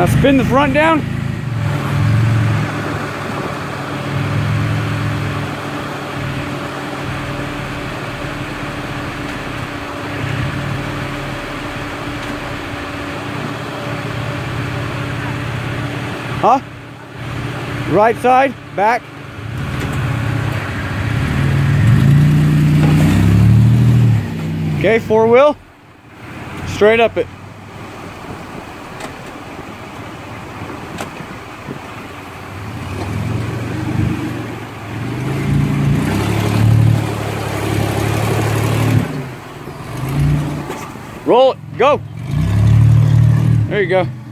Now spin the front down. Huh? Right side, back. Okay, 4-wheel. Straight up it. Roll it, go. There you go.